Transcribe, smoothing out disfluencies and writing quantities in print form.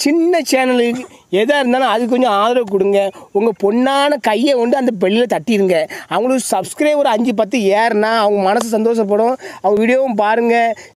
சின்ன சேனலுக்கு எதாக இருந்தாலும் அது கொஞ்சம் ஆதரவு கொடுங்க. உங்கள் பொண்ணான கையை கொண்டு அந்த பெல்லில் தட்டிடுங்க. அவங்களுக்கு சப்ஸ்கிரைபர் 5 10 ஏறுனா அவங்க மனசு சந்தோஷப்படும். அவங்க வீடியோவும் பாருங்கள்.